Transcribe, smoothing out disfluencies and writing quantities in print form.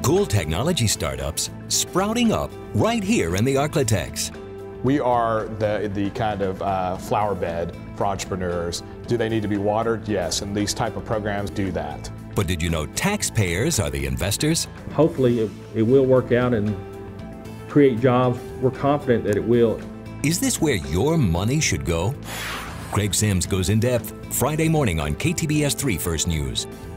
Cool technology startups sprouting up right here in the Arklatex. We are the kind of flower bed for entrepreneurs. Do they need to be watered? Yes, and these type of programs do that. But did you know taxpayers are the investors? Hopefully it will work out and create jobs. We're confident that it will. Is this where your money should go? Craig Sims goes in depth Friday morning on KTBS 3 First News.